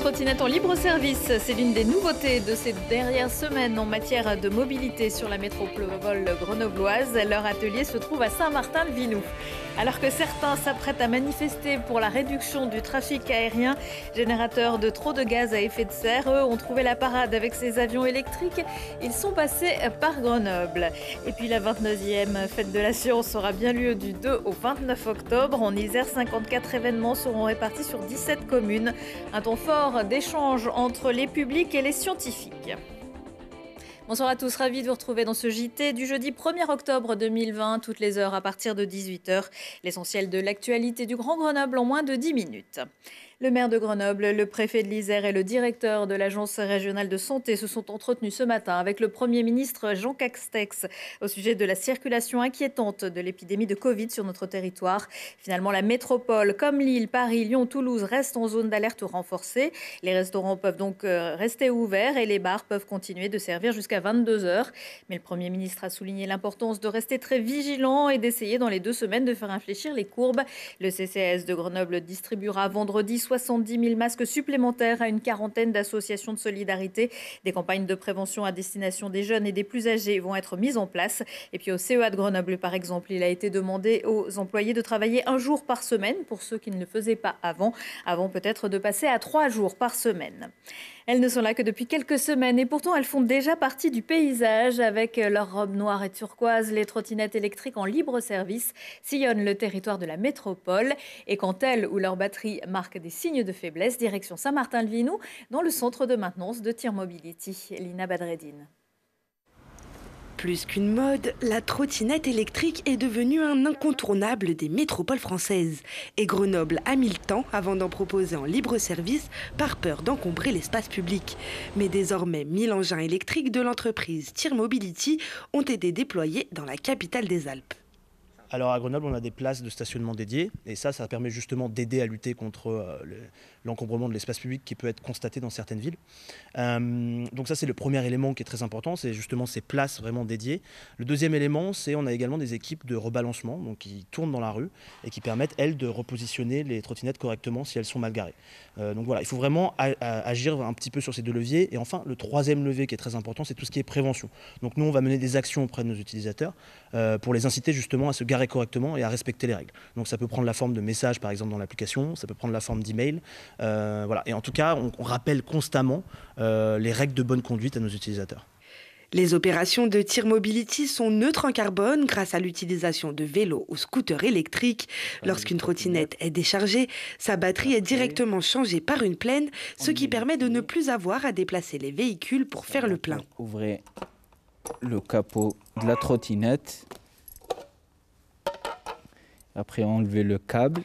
trottinettes en libre service, c'est l'une des nouveautés de ces dernières semaines en matière de mobilité sur la métropole grenobloise. Leur atelier se trouve à Saint-Martin-le-Vinoux. Alors que certains s'apprêtent à manifester pour la réduction du trafic aérien, générateur de trop de gaz à effet de serre, eux ont trouvé la parade avec ces avions électriques. Ils sont passés par Grenoble. Et puis la 29e fête de la science aura bien lieu du 2 au 29 octobre. En Isère, 54 événements seront répartis sur 17 communes. Un temps fort d'échange entre les publics et les scientifiques. Bonsoir à tous, ravi de vous retrouver dans ce JT du jeudi 1er octobre 2020, toutes les heures à partir de 18h. L'essentiel de l'actualité du Grand Grenoble en moins de 10 minutes. Le maire de Grenoble, le préfet de l'Isère et le directeur de l'Agence régionale de santé se sont entretenus ce matin avec le Premier ministre Jean Castex au sujet de la circulation inquiétante de l'épidémie de Covid sur notre territoire. Finalement, la métropole, comme Lille, Paris, Lyon, Toulouse, reste en zone d'alerte renforcée. Les restaurants peuvent donc rester ouverts et les bars peuvent continuer de servir jusqu'à 22h. Mais le Premier ministre a souligné l'importance de rester très vigilant et d'essayer dans les 2 semaines de faire infléchir les courbes. Le CCAS de Grenoble distribuera vendredi 70 000 masques supplémentaires à une quarantaine d'associations de solidarité. Des campagnes de prévention à destination des jeunes et des plus âgés vont être mises en place. Et puis au CEA de Grenoble, par exemple, il a été demandé aux employés de travailler 1 jour par semaine pour ceux qui ne le faisaient pas avant peut-être de passer à 3 jours par semaine. Elles ne sont là que depuis quelques semaines et pourtant elles font déjà partie du paysage. Avec leurs robes noires et turquoises, les trottinettes électriques en libre service sillonnent le territoire de la métropole. Et quand elles ou leurs batteries marquent des signes de faiblesse, direction Saint-Martin-le-Vinoux, dans le centre de maintenance de Tir Mobility. Lina Badreddine. Plus qu'une mode, la trottinette électrique est devenue un incontournable des métropoles françaises. Et Grenoble a mis le temps avant d'en proposer en libre service par peur d'encombrer l'espace public. Mais désormais, 1000 engins électriques de l'entreprise Tir Mobility ont été déployés dans la capitale des Alpes. Alors à Grenoble, on a des places de stationnement dédiées et ça permet justement d'aider à lutter contre l'encombrement de l'espace public qui peut être constaté dans certaines villes. Donc ça, c'est le premier élément qui est très important, c'est justement ces places vraiment dédiées. Le deuxième élément, c'est on a également des équipes de rebalancement donc qui tournent dans la rue et qui permettent, elles, de repositionner les trottinettes correctement si elles sont mal garées. Donc voilà, il faut vraiment agir un petit peu sur ces 2 leviers. Et enfin, le troisième levier qui est très important, c'est tout ce qui est prévention. Donc nous, on va mener des actions auprès de nos utilisateurs pour les inciter justement à se garer correctement et à respecter les règles. Donc ça peut prendre la forme de messages par exemple dans l'application, ça peut prendre la forme d'email. Voilà. Et en tout cas, on rappelle constamment les règles de bonne conduite à nos utilisateurs. Les opérations de Tir Mobility sont neutres en carbone grâce à l'utilisation de vélos ou scooters électriques. Lorsqu'une trottinette est déchargée, sa batterie est directement changée par une pleine, ce qui permet de ne plus avoir à déplacer les véhicules pour faire le plein. Ouvrez le capot de la trottinette. Après, enlever le câble.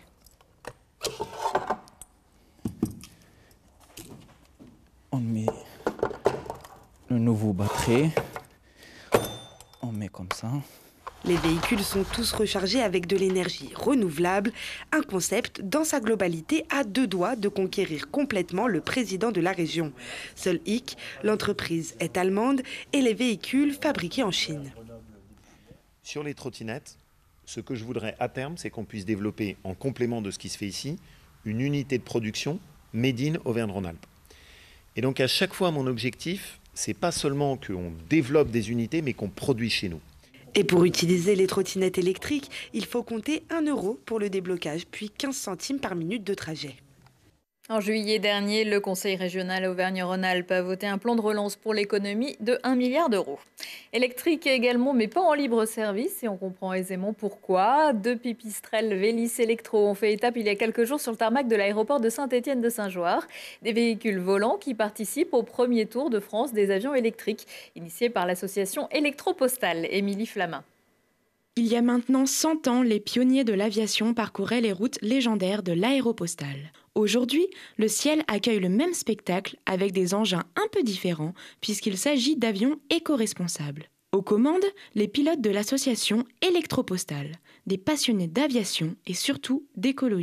On met le nouveau batterie. On met comme ça. Les véhicules sont tous rechargés avec de l'énergie renouvelable, un concept dans sa globalité à 2 doigts de conquérir complètement le président de la région. Seul hic, l'entreprise est allemande et les véhicules fabriqués en Chine. Sur les trottinettes, ce que je voudrais à terme, c'est qu'on puisse développer, en complément de ce qui se fait ici, une unité de production made in Auvergne-Rhône-Alpes. Et donc à chaque fois, mon objectif, c'est pas seulement qu'on développe des unités, mais qu'on produit chez nous. Et pour utiliser les trottinettes électriques, il faut compter 1 € pour le déblocage, puis 15 centimes par minute de trajet. En juillet dernier, le Conseil régional Auvergne-Rhône-Alpes a voté un plan de relance pour l'économie de 1 milliard d'euros. Électrique également, mais pas en libre service, et on comprend aisément pourquoi. 2 pipistrelles Vélis Electro ont fait étape il y a quelques jours sur le tarmac de l'aéroport de Saint-Étienne-de-Saint-Joire. Des véhicules volants qui participent au premier tour de France des avions électriques, initié par l'association Électropostale. Émilie Flamin. Il y a maintenant 100 ans, les pionniers de l'aviation parcouraient les routes légendaires de l'aéropostale. Aujourd'hui, le ciel accueille le même spectacle avec des engins un peu différents puisqu'il s'agit d'avions éco-responsables. Aux commandes, les pilotes de l'association Électropostale, des passionnés d'aviation et surtout d'écologie.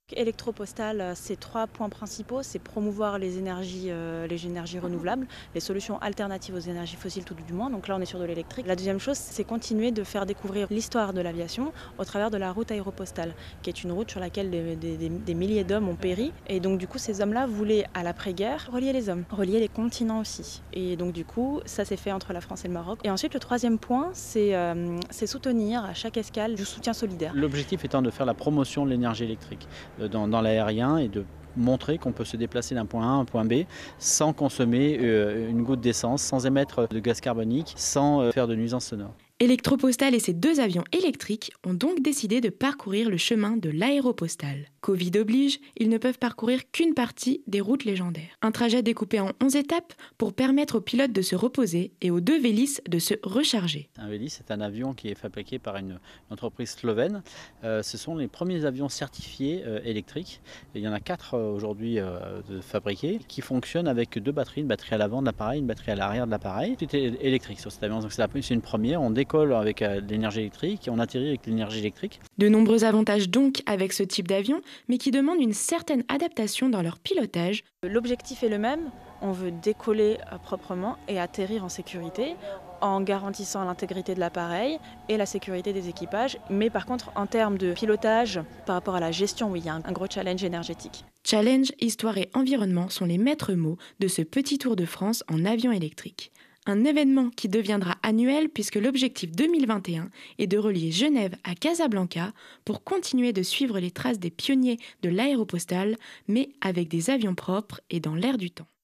Électropostal, c'est 3 points principaux, c'est promouvoir les énergies renouvelables, les solutions alternatives aux énergies fossiles tout du moins, donc là on est sur de l'électrique. La deuxième chose, c'est continuer de faire découvrir l'histoire de l'aviation au travers de la route aéropostale, qui est une route sur laquelle des milliers d'hommes ont péri, et donc du coup ces hommes-là voulaient à l'après-guerre relier les hommes, relier les continents aussi, et donc du coup ça s'est fait entre la France et le Maroc. Et ensuite le troisième point, c'est soutenir à chaque escale du soutien solidaire. L'objectif étant de faire la promotion de l'énergie électrique dans l'aérien et de montrer qu'on peut se déplacer d'un point A à un point B sans consommer une goutte d'essence, sans émettre de gaz carbonique, sans faire de nuisances sonores. Électropostal et ses 2 avions électriques ont donc décidé de parcourir le chemin de l'aéropostale. Covid oblige, ils ne peuvent parcourir qu'une partie des routes légendaires. Un trajet découpé en 11 étapes pour permettre aux pilotes de se reposer et aux 2 Vélis de se recharger. Un Vélis, c'est un avion qui est fabriqué par une entreprise slovène. Ce sont les premiers avions certifiés électriques. Il y en a 4 aujourd'hui de fabriqués qui fonctionnent avec 2 batteries, une batterie à l'avant de l'appareil, une batterie à l'arrière de l'appareil. Tout est électrique sur cet avion, donc c'est une première. On décolle avec l'énergie électrique et on atterrit avec l'énergie électrique. De nombreux avantages donc avec ce type d'avion, mais qui demandent une certaine adaptation dans leur pilotage. L'objectif est le même, on veut décoller proprement et atterrir en sécurité en garantissant l'intégrité de l'appareil et la sécurité des équipages. Mais par contre, en termes de pilotage, par rapport à la gestion, oui, il y a un gros challenge énergétique. Challenge, histoire et environnement sont les maîtres mots de ce petit tour de France en avion électrique. Un événement qui deviendra annuel puisque l'objectif 2021 est de relier Genève à Casablanca pour continuer de suivre les traces des pionniers de l'aéropostale, mais avec des avions propres et dans l'air du temps.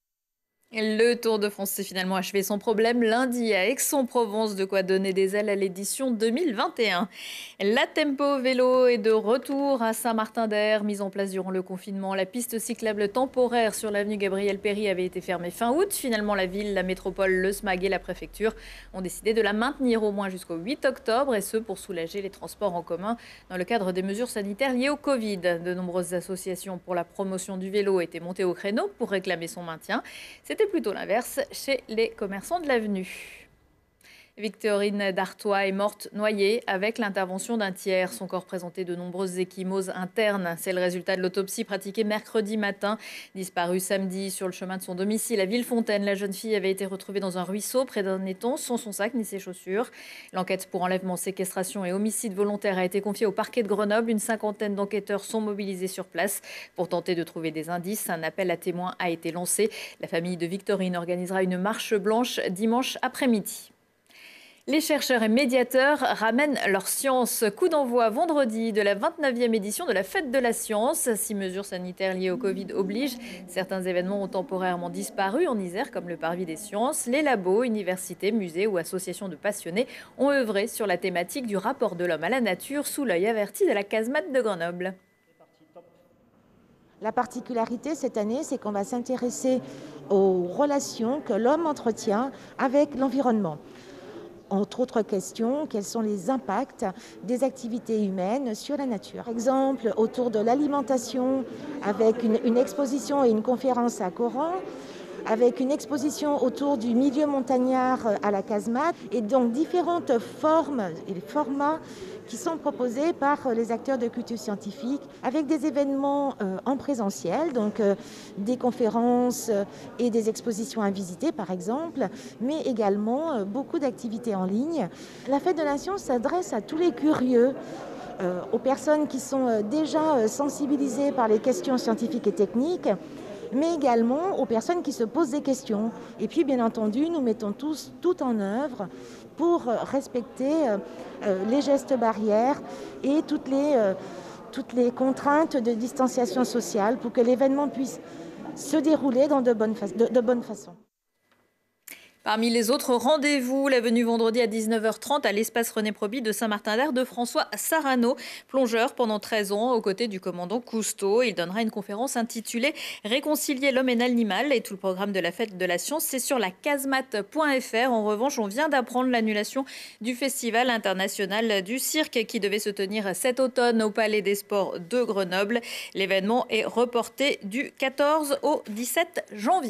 Le Tour de France s'est finalement achevé sans problème lundi à Aix-en-Provence, de quoi donner des ailes à l'édition 2021. La Tempo Vélo est de retour à Saint-Martin-d'Air, mise en place durant le confinement. La piste cyclable temporaire sur l'avenue Gabriel-Péri avait été fermée fin août. Finalement, la ville, la métropole, le SMAG et la préfecture ont décidé de la maintenir au moins jusqu'au 8 octobre, et ce pour soulager les transports en commun dans le cadre des mesures sanitaires liées au Covid. De nombreuses associations pour la promotion du vélo étaient montées au créneau pour réclamer son maintien. C'était plutôt l'inverse chez les commerçants de l'avenue. Victorine Dartois est morte noyée avec l'intervention d'un tiers. Son corps présentait de nombreuses ecchymoses internes. C'est le résultat de l'autopsie pratiquée mercredi matin. Disparue samedi sur le chemin de son domicile à Villefontaine, la jeune fille avait été retrouvée dans un ruisseau près d'un étang sans son sac ni ses chaussures. L'enquête pour enlèvement, séquestration et homicide volontaire a été confiée au parquet de Grenoble. Une cinquantaine d'enquêteurs sont mobilisés sur place pour tenter de trouver des indices. Un appel à témoins a été lancé. La famille de Victorine organisera une marche blanche dimanche après-midi. Les chercheurs et médiateurs ramènent leur science. Coup d'envoi vendredi de la 29e édition de la Fête de la Science. 6 mesures sanitaires liées au Covid obligent. Certains événements ont temporairement disparu en Isère, comme le Parvis des Sciences. Les labos, universités, musées ou associations de passionnés ont œuvré sur la thématique du rapport de l'homme à la nature sous l'œil averti de la casemate de Grenoble. La particularité cette année, c'est qu'on va s'intéresser aux relations que l'homme entretient avec l'environnement. Entre autres questions, quels sont les impacts des activités humaines sur la nature. Par exemple, autour de l'alimentation, avec une exposition et une conférence à Coran, avec une exposition autour du milieu montagnard à la casemate, et donc différentes formes et formats qui sont proposés par les acteurs de culture scientifique, avec des événements en présentiel, donc des conférences et des expositions à visiter par exemple, mais également beaucoup d'activités en ligne. La Fête de la Science s'adresse à tous les curieux, aux personnes qui sont déjà sensibilisées par les questions scientifiques et techniques, mais également aux personnes qui se posent des questions. Et puis, bien entendu, nous mettons tous tout en œuvre pour respecter les gestes barrières et toutes les contraintes de distanciation sociale pour que l'événement puisse se dérouler de bonne façon. Parmi les autres rendez-vous, la venue vendredi à 19h30 à l'espace René Proby de Saint-Martin-d'Air de François Sarano, plongeur pendant 13 ans aux côtés du commandant Cousteau. Il donnera une conférence intitulée « Réconcilier l'homme et l'animal » et tout le programme de la Fête de la Science, c'est sur la casemate.fr. En revanche, on vient d'apprendre l'annulation du Festival international du cirque qui devait se tenir cet automne au Palais des Sports de Grenoble. L'événement est reporté du 14 au 17 janvier.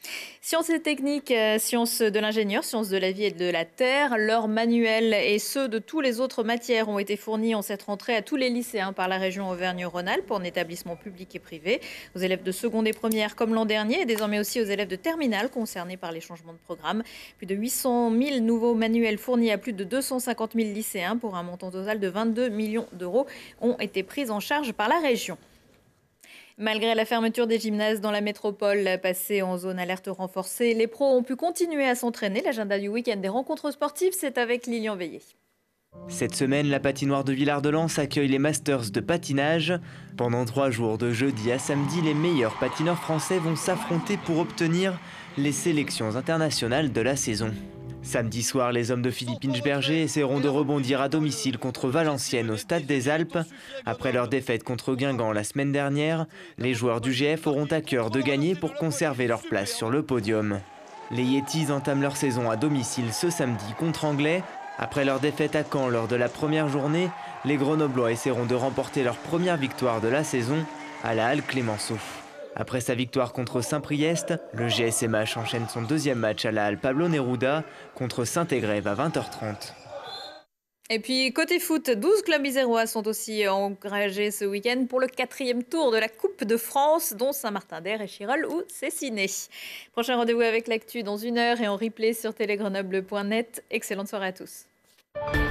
Sciences et techniques, sciences de l'ingénieur, sciences de la vie et de la terre. Leurs manuels et ceux de toutes les autres matières ont été fournis en cette rentrée à tous les lycéens par la région Auvergne-Rhône-Alpes en établissements publics et privés, aux élèves de seconde et première comme l'an dernier et désormais aussi aux élèves de terminale concernés par les changements de programme. Plus de 800 000 nouveaux manuels fournis à plus de 250 000 lycéens pour un montant total de 22 millions d'euros ont été pris en charge par la région. Malgré la fermeture des gymnases dans la métropole passée en zone alerte renforcée, les pros ont pu continuer à s'entraîner. L'agenda du week-end des rencontres sportives, c'est avec Lilian Veillé. Cette semaine, la patinoire de Villard-de-Lans accueille les Masters de patinage. Pendant 3 jours, de jeudi à samedi, les meilleurs patineurs français vont s'affronter pour obtenir les sélections internationales de la saison. Samedi soir, les hommes de Philippe Inchberger essaieront de rebondir à domicile contre Valenciennes au Stade des Alpes. Après leur défaite contre Guingamp la semaine dernière, les joueurs du GF auront à cœur de gagner pour conserver leur place sur le podium. Les Yetis entament leur saison à domicile ce samedi contre Anglet. Après leur défaite à Caen lors de la première journée, les Grenoblois essaieront de remporter leur première victoire de la saison à la Halle Clémenceau. Après sa victoire contre Saint-Priest, le GSMH enchaîne son deuxième match à la Halle Pablo Neruda contre Saint-Égrève à 20h30. Et puis côté foot, 12 clubs isérois sont aussi engagés ce week-end pour le 4e tour de la Coupe de France, dont Saint-Martin-d'Air, Échirolles ou Cessiné. Prochain rendez-vous avec l'actu dans 1 heure et en replay sur télégrenoble.net. Excellente soirée à tous.